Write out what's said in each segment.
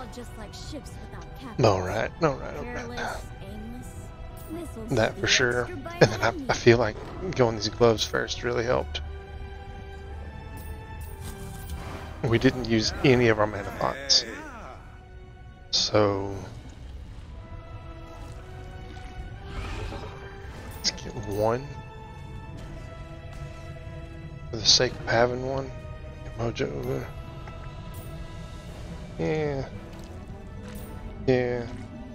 just like ships without captain. Alright. Careless, aimless. This'll That give for you sure. extra bite And then on I you. feel like going these gloves first really helped. We didn't use any of our mana pots. So let's get one. For the sake of having one. Mojo. Yeah. Yeah.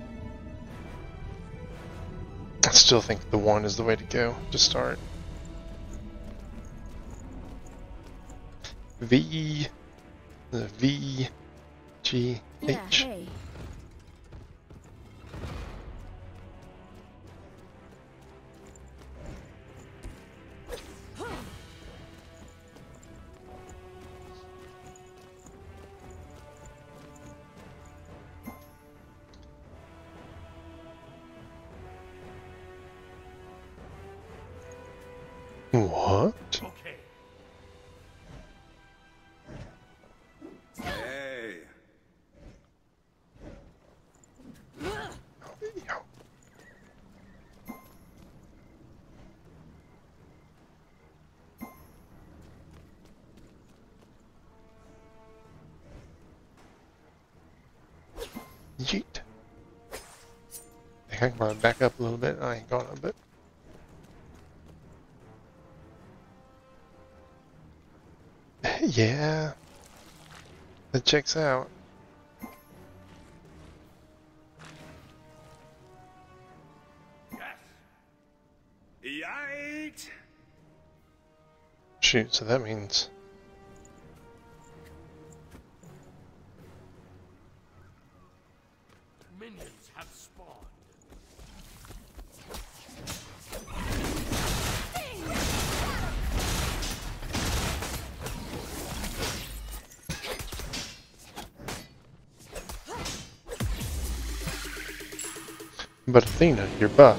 I still think the one is the way to go to start. V. The V. G. Yeah, H. hey. What? Okay. Hey. Yeet. I think I can probably back up a little bit. I ain't gonna, but. Yeah. That checks out. Yes. Yikes. Shoot, so that means. Minions have spawned. But Athena, you're buff.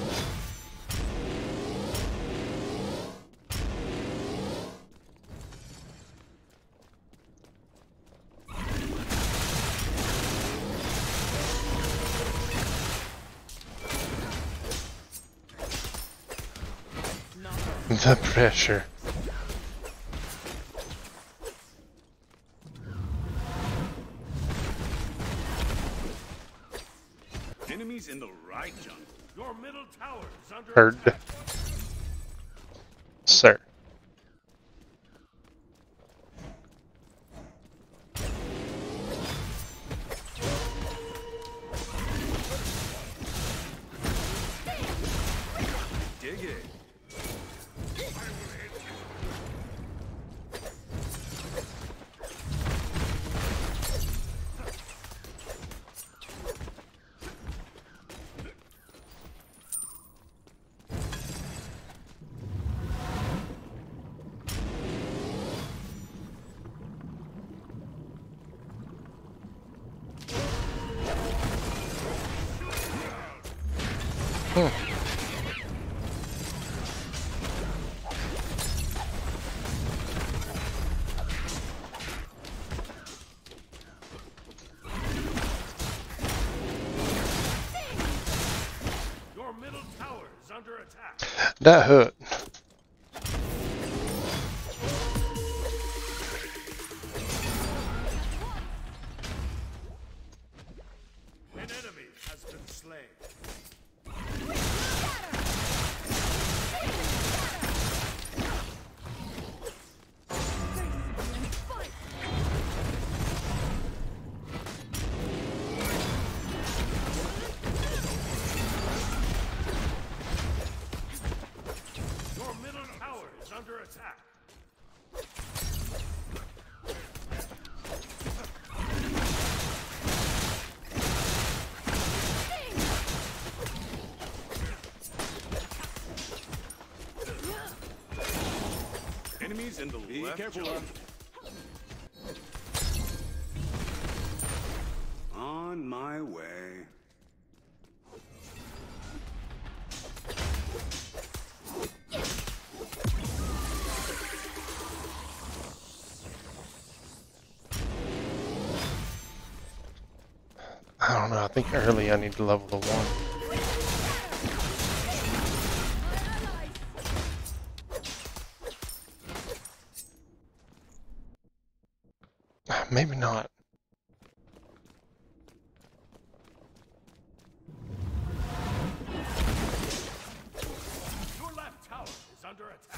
The pressure. Enemies in the right jungle. Your middle tower is under Heard. attack. Sir. Dig it. Your middle tower is under attack. That hurt. An enemy has been slain. Your middle tower is under attack. Enemies in the left jungle. On my way. I don't know, I think early I need to level the 1. Maybe not. Your left tower is under attack.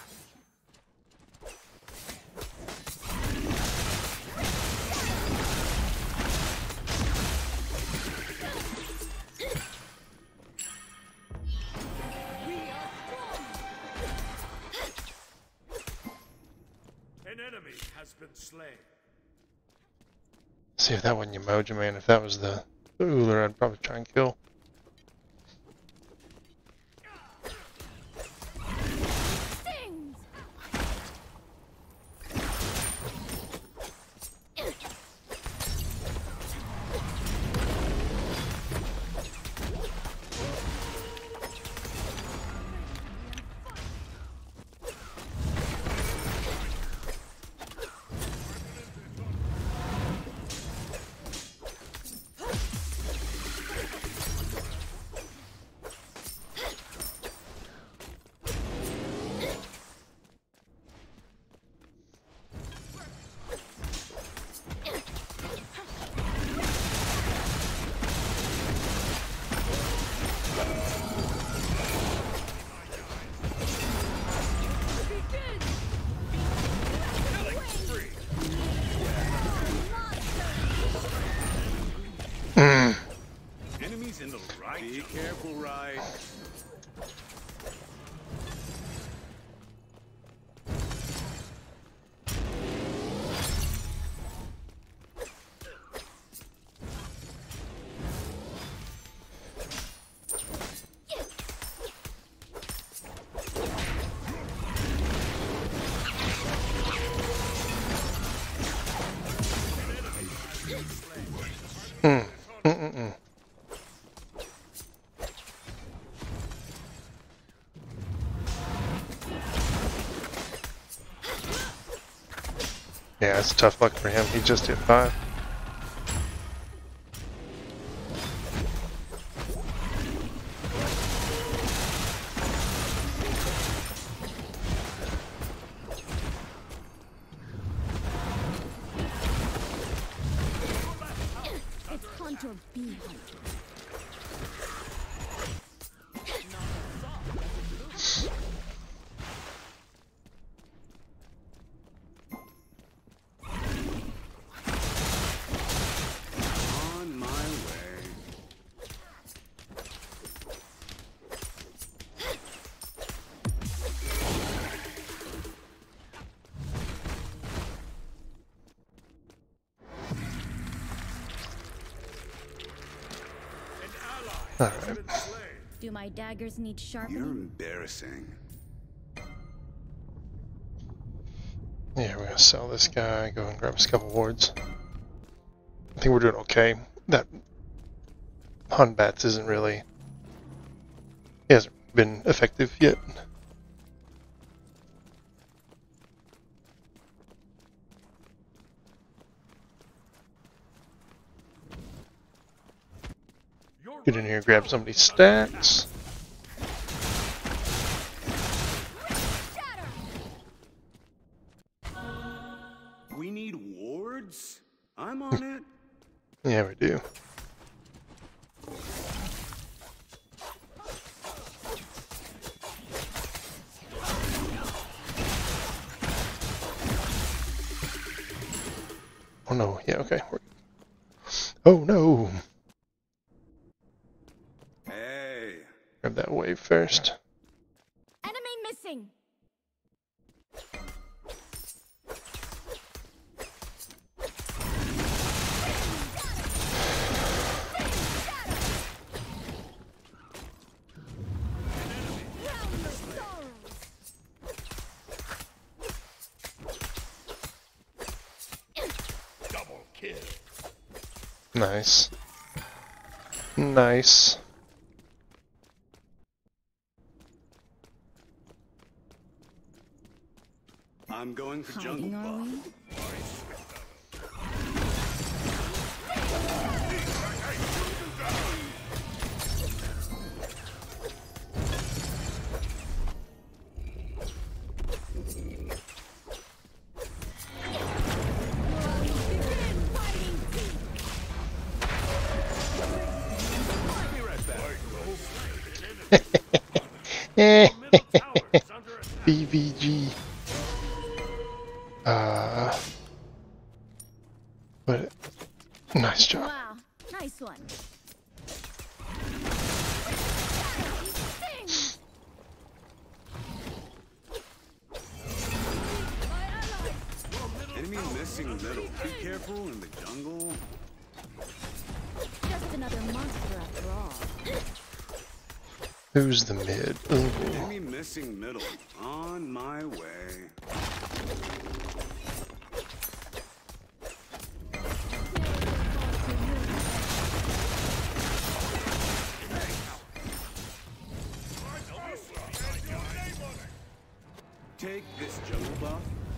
An enemy has been slain. See if that wasn't Emoji Man. If that was the Uller, I'd probably try and kill. Stings! Enemies in the right. Be careful, right? Yeah, it's tough luck for him. He just hit 5. It's Hunter B. Hunter. On my way. An ally All has right. been slain. Do my daggers need You're sharpening? embarrassing. Yeah, we're gonna sell this guy, go and grab us a couple wards. I think we're doing okay. That Hun Bats isn't really... He hasn't been effective yet. Your Get in right here, grab tower somebody's is under attack. stacks. We need wards? I'm on it. Yeah, we do. Oh no, yeah, okay. Oh no! Hey. Grab that wave first. Enemy missing! Double kill. Nice. Nice. I'm going for jungle Hiding, are buff. we? Eh, Middle tower is under attack. BVG. But nice job. Wow, nice one. Stings! Enemy missing middle. Be careful in the jungle. Just another monster after all. Who's the mid? Ooh. Enemy missing middle. On my way. Take this jungle buff.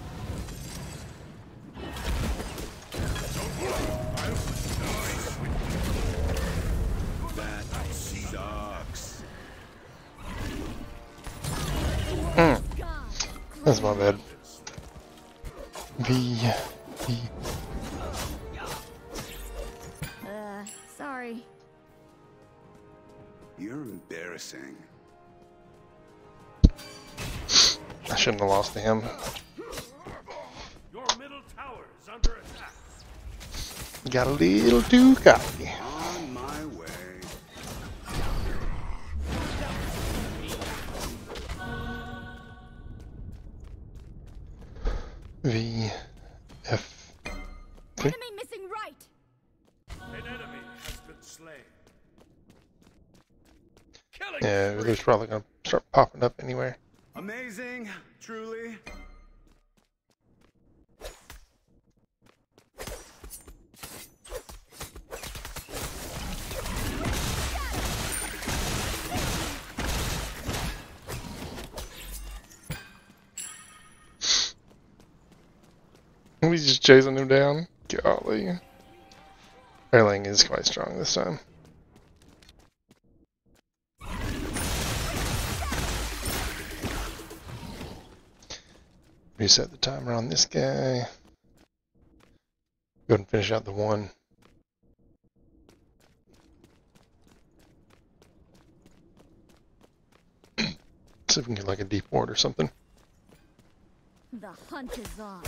That sucks. That's my bad. Sorry. You're embarrassing. I shouldn't have lost to him. Your middle tower is under attack. Got a little too cocky. On my way. VF. Enemy missing right. An enemy has been slain. Killing Yeah, spree. there's probably gonna start popping up anywhere. Amazing, truly. He's just chasing him down. Golly. Erling is quite strong this time. Reset the timer on this guy. Go ahead and finish out the one. See if we can get like a deep ward or something. The hunt is on.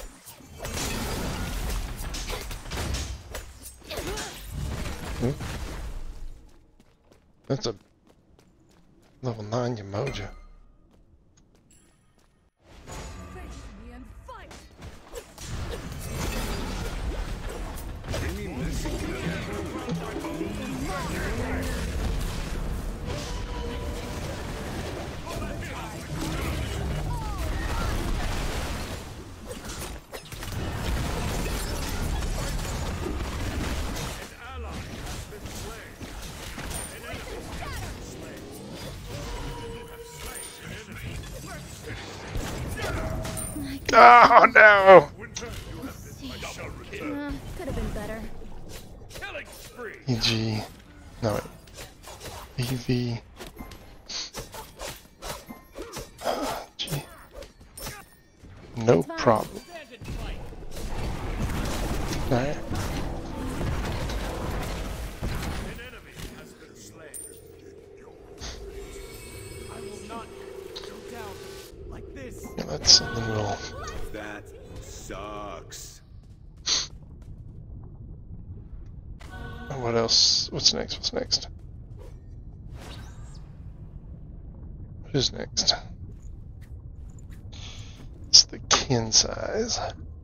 That's a level 9 Yamoja. Face me and fight. Enemy missing middle. Oh no! Could have been better. Killing spree. EG. No, wait. EV. G. No problem. Alright. An enemy has been slain. I will not go down like this. Yeah, that's and then we'll. That sucks. What else? What's next? What's next? What is next? It's the kin size.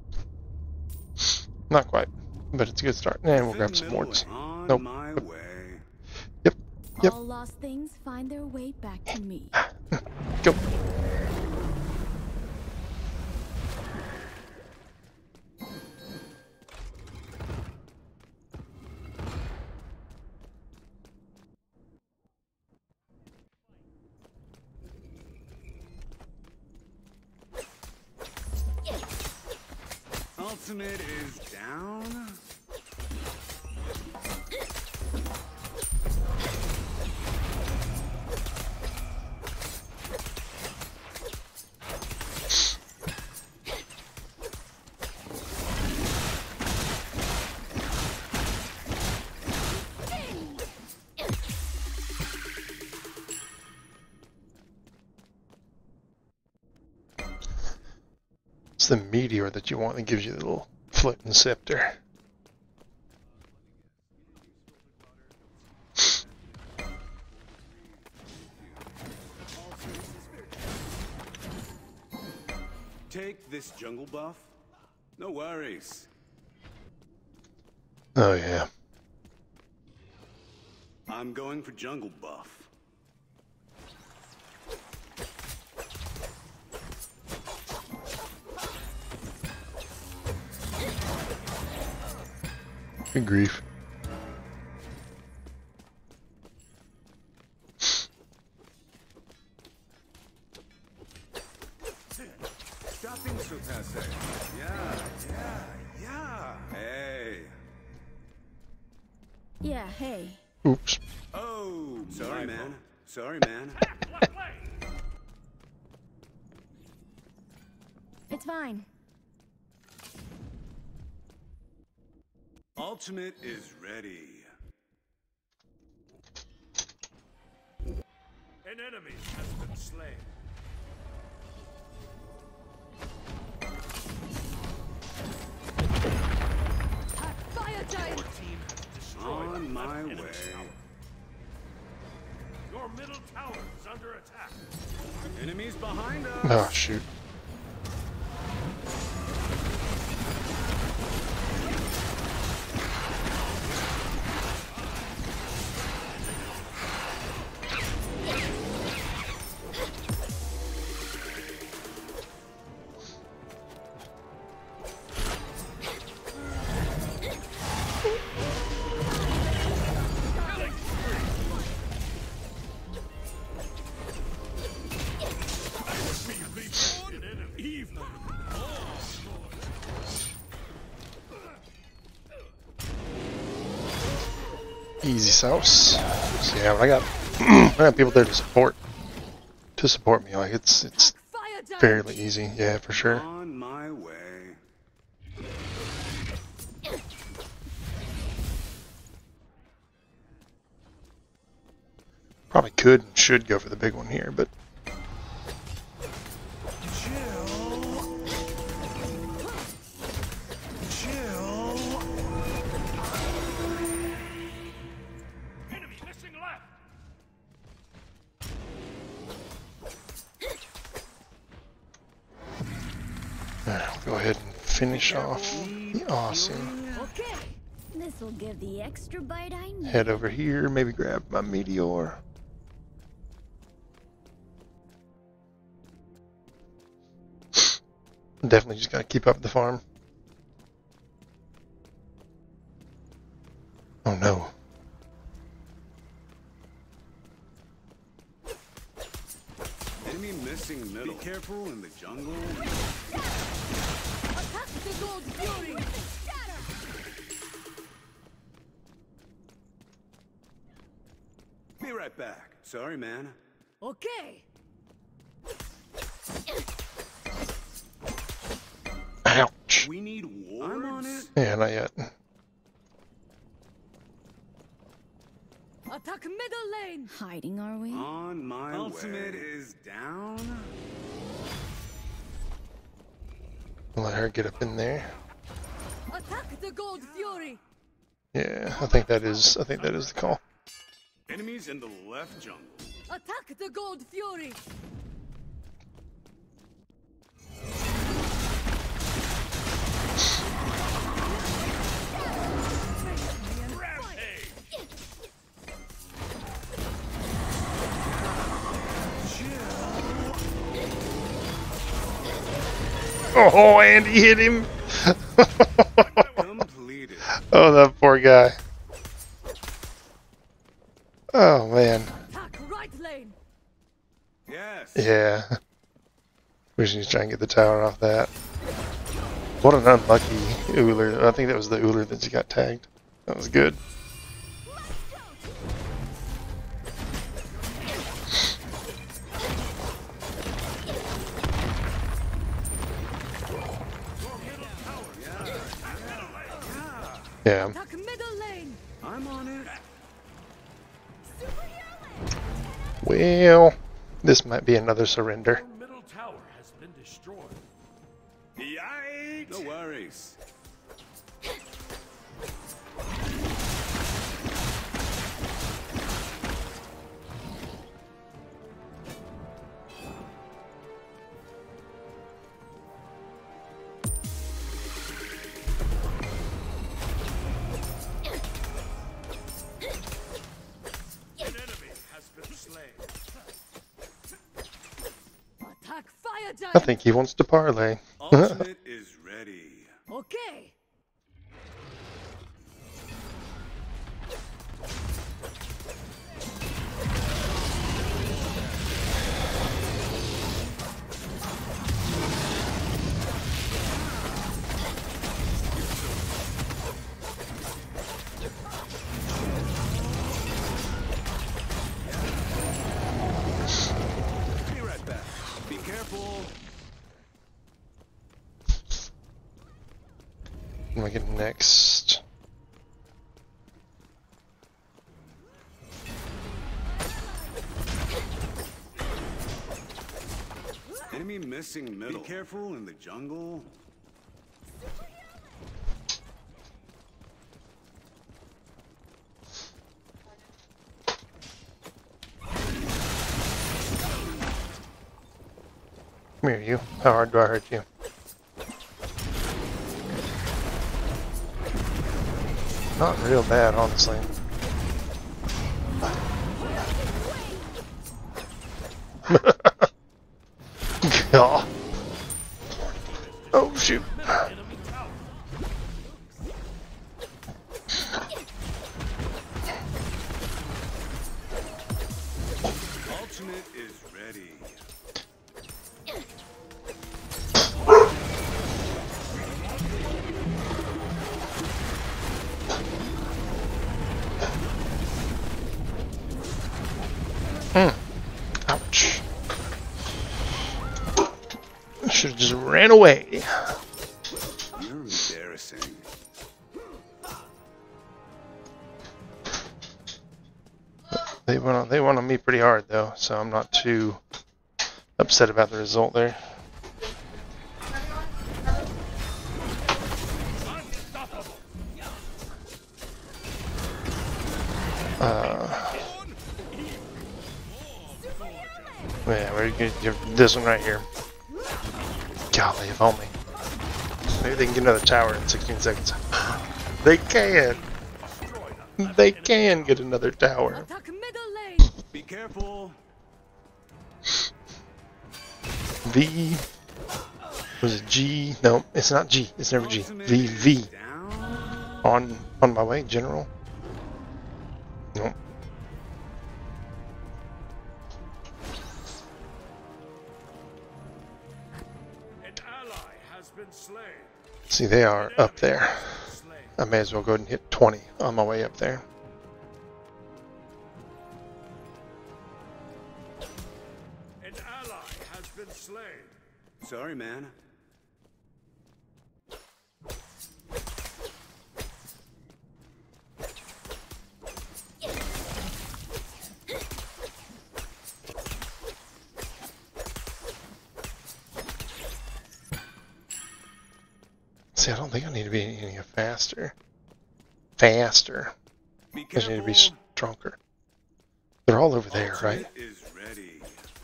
Not quite, but it's a good start. And we'll grab some wards. On Nope. my way. Yep. Yep. All lost things find their way back to me. Go. Ultimate is down. It's the meteor that you want that gives you the little floating scepter. Take this jungle buff? No worries. Oh yeah. I'm going for jungle buff. Good grief. Stop being so passe. Yeah. Hey. Yeah, hey. Oops. Oh, sorry, man. Sorry, man. It's fine. Ultimate is ready. An enemy has been slain. Fire giant! Your team has destroyed On the my enemy way. tower. Your middle tower is under attack. Enemies behind us. Oh shoot. Easy sauce. So yeah, I got I got people there to support me. Like it's Fire giant! fairly easy. Yeah, for sure. On my way. Probably could and should go for the big one here, but Enemy missing left. I'll go ahead and finish off the awesome. Okay. This'll give the extra bite I need. Head over here, maybe grab my meteor. Definitely just gotta keep up the farm. Oh no. Enemy missing middle. Be careful in the jungle. Attack the gold fury! Be right back. Sorry, man. Okay. Ouch. We need wards. I'm on it. Yeah, not yet. Attack middle lane! Hiding, are we? On my Ultimate is down. Let her get up in there. Attack the gold fury! Yeah, I think that is the call. Enemies in the left jungle. Attack the gold fury! Oh, and he hit him. Completed. Oh, that poor guy. Oh man. Attack right lane! Yes. Yeah. We should try and get the tower off that. What an unlucky Uller. I think that was the Uller that just got tagged. That was good. Yeah. Attack middle lane! I'm on it. Well, this might be another surrender. Your middle tower has been destroyed. Yeah. No worries. An enemy has been slain. Attack fire I giant. think he wants to parlay. Ultimate is ready. Okay. Be right back. Be careful. What am I getting next? Enemy missing middle. Be careful in the jungle. Come here, you. How hard do I hurt you? Not real bad, honestly. God. Oh, shoot. Enemy tower. Ultimate is ready. Ouch. I should have just ran away. You're embarrassing. They went on me pretty hard though, so I'm not too upset about the result there. Unstoppable. Yeah, we're gonna give this one right here. Golly, if only. Maybe they can get another tower in 16 seconds. They can. They can get another tower. Attack middle lane. Be careful. V. Was it G? No, it's not G. It's never G. Ultimate V is V. down. On my way, General. Nope. An ally has been slain. See, they are up there. Slain. I may as well go ahead and hit 20 on my way up there. An ally has been slain. Sorry, man. See, I don't think I need to be any faster. Faster. Be I just need to be careful. stronger. They're all over there, right? Ultimate is ready.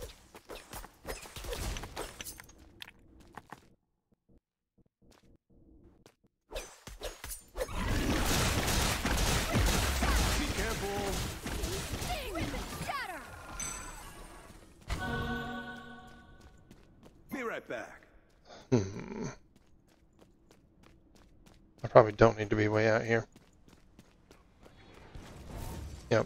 Be careful. Be right back. I probably don't need to be way out here. Yep.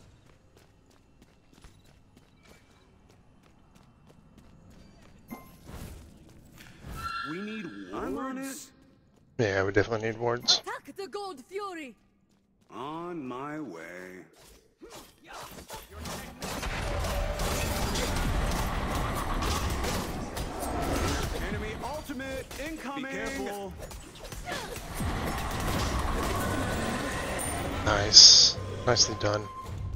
We need I'm on it. Yeah, we definitely need wards. Attack the gold fury. On my way. Enemy ultimate incoming. Be careful. Nice. Nicely done.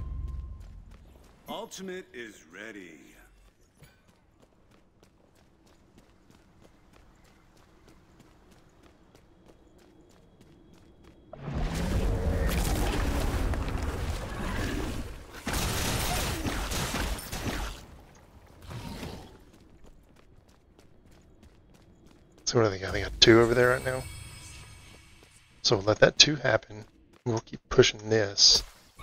Ultimate is ready. So what do they got? They got 2 over there right now. So we'll let that 2 happen. We'll keep pushing this.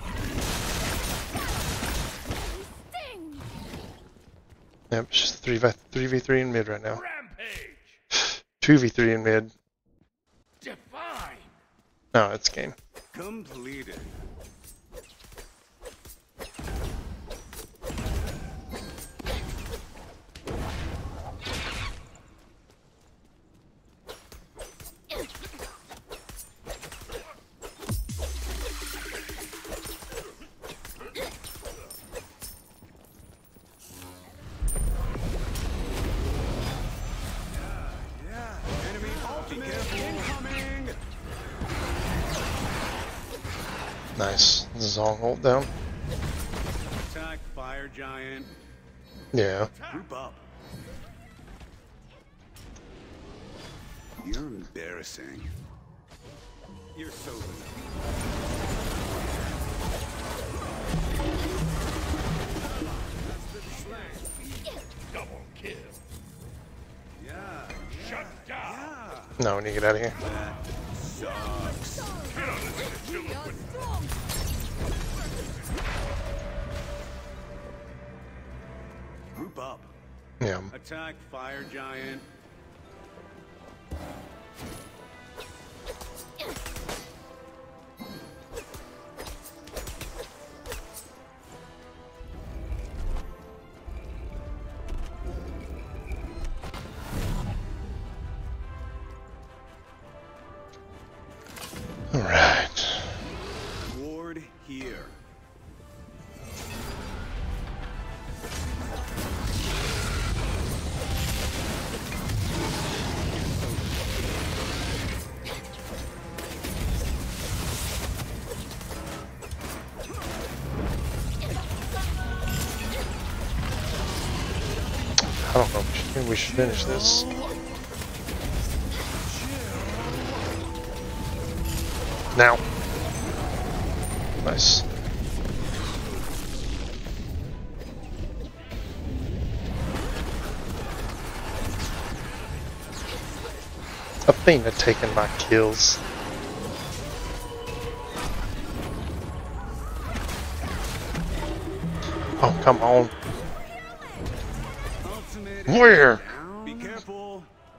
Sting! Yep, it's just 3v3 in mid right now. Rampage! 2v3 in mid. Define! No, it's game. Completed. Enemy ultimate incoming! Nice. Zong ult down. Attack fire giant. Yeah. Group up. You're embarrassing. You're so Double kill. Yeah. Shut down. Yeah. No, we need to get out of here. That sucks. We are strong. Group up. Yeah. Attack fire giant. Alright. Ward here. I don't know. Maybe we should finish this. Now. Nice. Athena taking my kills. Oh, come on. Ultimate Where? down. Be careful.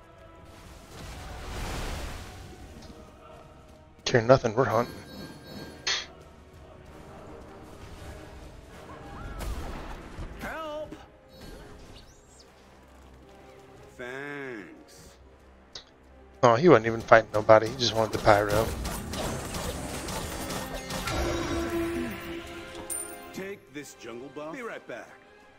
Care nothing, we're hunting. Help. Thanks. Oh, he wasn't even fighting nobody, he just wanted the pyro. Take this jungle buff. Be right back.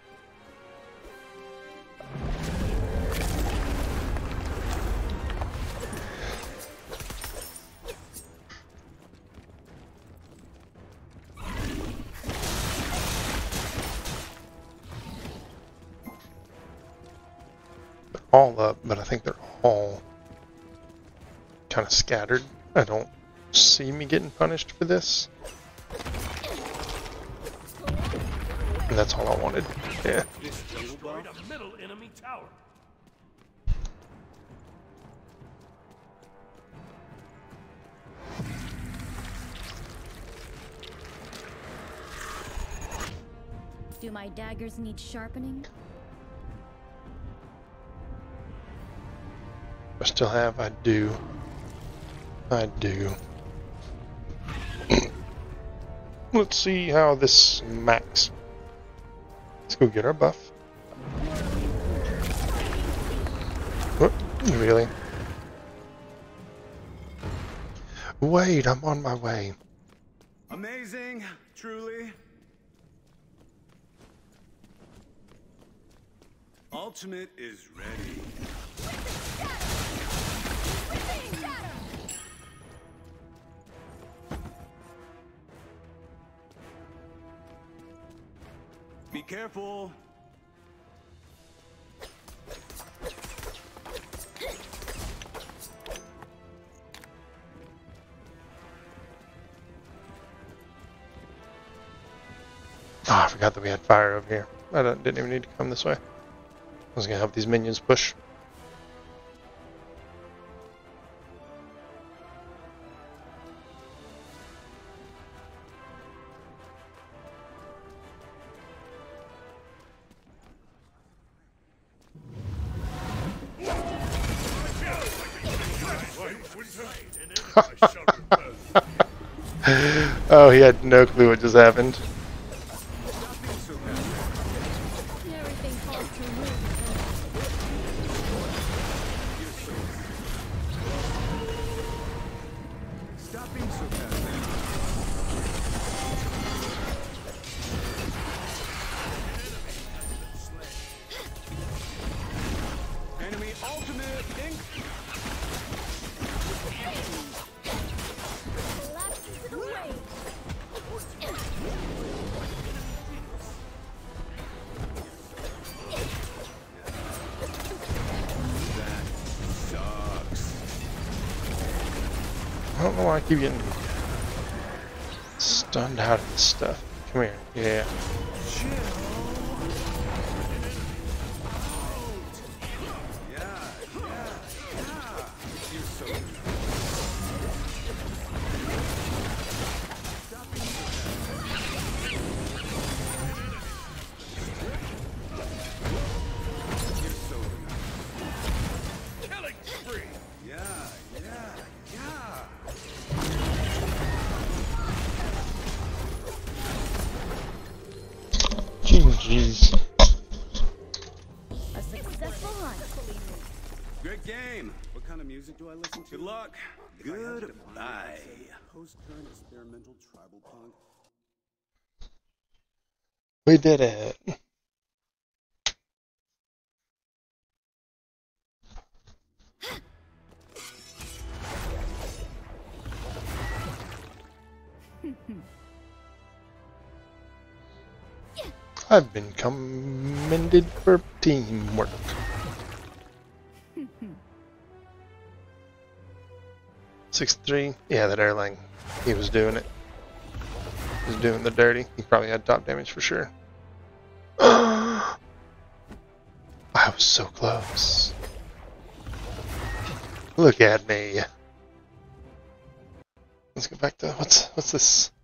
All up, but I think they're all kind of scattered. I don't see me getting punished for this. And that's all I wanted. Yeah. This jungle buff. Destroyed a middle enemy tower. Do my daggers need sharpening? I still have, I do. I do. Let's see how this max. Let's go get our buff. Whoop, really? Wait, I'm on my way. Amazing, truly. Ultimate is ready. Be careful. Oh, I forgot that we had fire over here. I didn't even need to come this way. I was gonna help these minions push. I shall repel. Oh, he had no clue what just happened. Everything falls to ruin. Stop being so passive. Enemy ultimate ink. Collapse into the waves. That sucks. I don't know why I keep getting stunned out of this stuff. Come here. Yeah. You're so Killing spree. yeah. Jeez. A successful hunt. Great game. What kind of music do I listen to? Good luck. Goodbye. Post-current experimental tribal punk. We did it. I've been commended for teamwork. 6-3. Yeah, that airline. He was doing it. He was doing the dirty. He probably had top damage for sure. I was so close. Look at me. Let's go back to what's this?